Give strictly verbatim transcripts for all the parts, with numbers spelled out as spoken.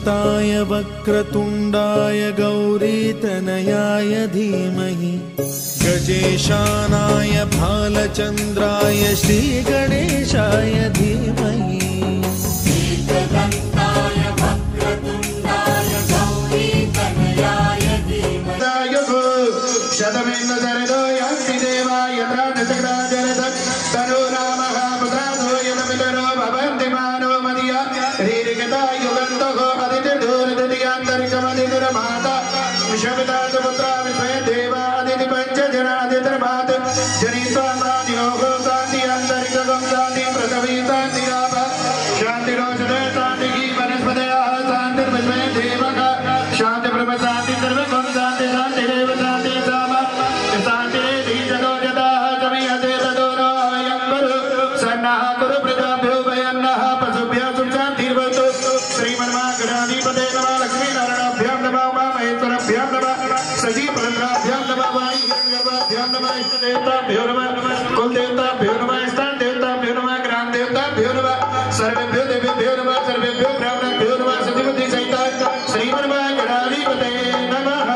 एकदन्ताय वक्रतुण्डाय गौरीतनयाय धीमहि गजेशानाय भालचन्द्राय श्रीगणेशाय धीमहि एकदन्ताय वक्रतुण्डाय गौरीतनयाय धीमहि शतमेन शरदो यान्ति देवाय प्राणचक्राजरद तनो रामः पुत्रादो यदमितरो भवन्ति मानो मदिया रीरिकता युगन्तको अदितिर्दूरदतियान्तरिकमदितिरमाता विश्वपिताच पुत्रा विश्वय देवा अदिति पञ्चजना अदितिर्मात् जनित्वा मादियोगो शान्ति आन्तरिकगं शान्ति पृथ्वी शान्ति राम शान्तिरोषधे शान्तिः वनस्पतयः शान्तिर्विश्वय देवः शान्ति ब्रह्म शान्ति सर्वगं शान्ति शान्तिरेव शान्ति साम शान्तिरेधि जगोजताः समीहते तदोरो अयं कुरु सन्नः कुरु प्रजाभ्यो वयन्नः पशुभ्यः सुशान्तिर्भवतु श्रीमन्महागणाधिपते नमः लक्ष्मीनारायणाभ्यां नमः उमामहेश्वराभ्यां नमः सजीवरुद्राभ्यां नमः वायुगर्भाभ्यां नमः इष्टदेवताभ्यो नमः कुलदेवताभ्यो नमः स्थानदेवताभ्यो नमः ग्रामदेवताभ्यो नमः सर्वेभ्यो देवेभ्यो नमः सर्वेभ्यो ब्राह्मणेभ्यो नमः सतिपति सहित श्रीमन्महागणाधिपते नमः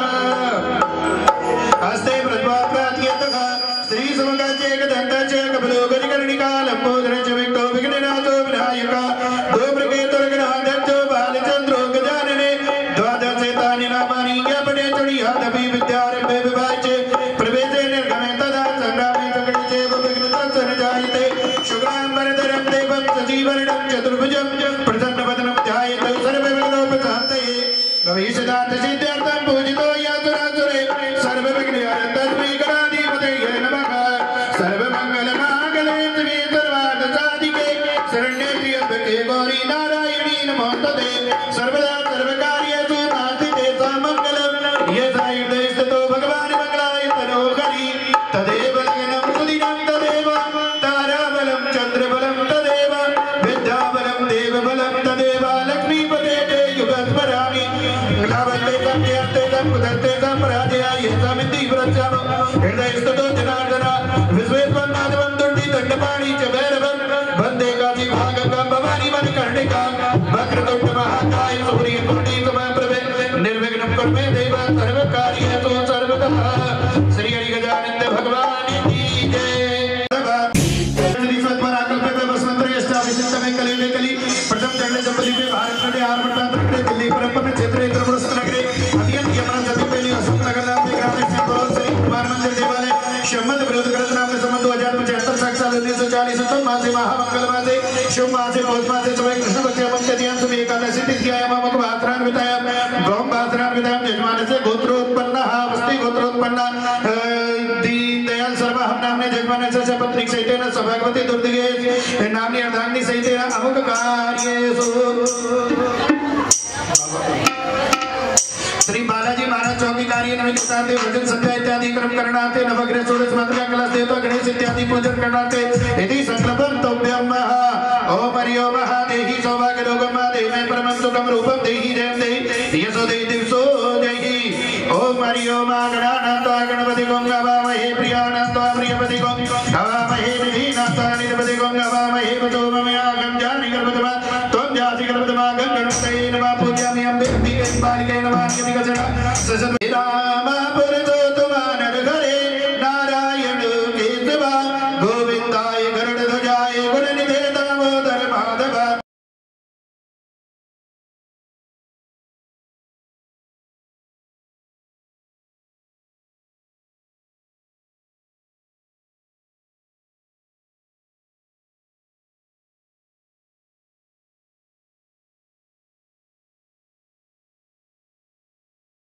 हस्ते प्रद्वाप्रात्यतः श्री समगाचे एकदन्ताचे कपिलोगनिकर्णिका लंबोदरच विक्तो विघ्ननाथो विनायका धूम्रकेतुर्गणाध्यक्षो बालचन्द्रो गजानने द्वादशेतानि नामानि ज्ञापने चुडियादपि विद्यारम्भे विभाज्ये प्रवेशे निर्गमे तदा सङ्ग्रामे सङ्कटे विघ्नतः जायते शुक्लाम्बरधरं देवं सजीवर्णं चतुर्भुजं प्रसन्नवदनं ध्यायेत् सर्वविघ्नोपशान्तये गवीषदार्थसिद्ध्यर्थं पूजितो यासुरासुरे सर्वविघ्नहरं गणाधिपतये नमः सर्वमङ्गलमाङ्गल्ये शिवे सर्वार्थसाधिके शरण्ये त्र्यम्बके गौरी नारायणी नमोस्तुते सर्वदा सर्वकार्येषु नास्ति मङ्गलं यथा हृदये स्थितो भगवान् मङ्गलाय तनोहरि तदेव लग्नं सुदिनं तदेव ताराबलं चन्द्रबलं तदेव विद्याबलं देवबलं तदेव लक्ष्मीपते ते युगस्मरामि लाभन्ते संजयन्ते संकुदन्ते सम्पराजयाय समिति व्रजम् हृदयस्ततो जनार्दन विश्वेश्वरनाथं दुर्ति दण्डपाणि च भैरवं वन्दे काशीभागं भवानी मणिकर्णिकां वक्रतुण्ड महाकाय सूर्यकोटि समप्रभ निर्विघ्नं कुरु मे देव सर्वकार्येषु सर्वतः श्री हरि गजानन भगवान की जय। श्री सत्पराकल्प वसंतरेष्टाभिषिक्तमे कलियुगे कलि प्रथम चरणे संपत्ति पे भारत नगरे आर्मटांतरे दिल्ली परंपरा क्षेत्रे इंद्रप्रस्थ नगरे अत्यंत यमन सतीपेली अशोक नगर नाम के ग्राम में बोल श्री कुमार मंदिर देवालय शम्मत विरोध करत नाम के संबंध दो हज़ार पचहत्तर साक्षात उन्नीस सौ चालीस उत्तम मासे महामंगल मासे शुभ मासे पौष मासे समय कृष्ण पक्ष अमावस्या दियां सुबह एकादशी तिथियां मामक भाद्रान वितायां गौम भाद्रान वितायां यजमान से गोत्रोत्पन्नः वस्ति गोत्रोत्पन्नः दीन दयाल सर्वहम नामने यजमान से पत्नी सहितेन सभागवती दुर्दिगे नामनी अर्धांगिनी सहितेन अमुक कार्येषु श्री बालाजी महाराज चौकी कार्य नमितार्थे भजन संध्या इत्यादि क्रम करणार्थे नवग्रह षोडश मंत्र कलश देवता गणेश इत्यादि पूजन करणार्थे यदि संकल्पं तव्यम् ओम हरि ओम देहि सौभाग्य रोगम देहि परमं सुखं रूपं देहि जयं देहि यशो देहि दिवसो देहि ओम हरि ओम गणानान्त्वा गणपतिं गवामहे प्रियानान्त्वा प्रियपतिं गवामहे निधीनान्त्वा निधपतिं गवामहे वचोममयागं जानि गर्भतमा त्वं जासि गर्भतमा गणपतये नमः पूजयामि अम्बे बालिके नमः राम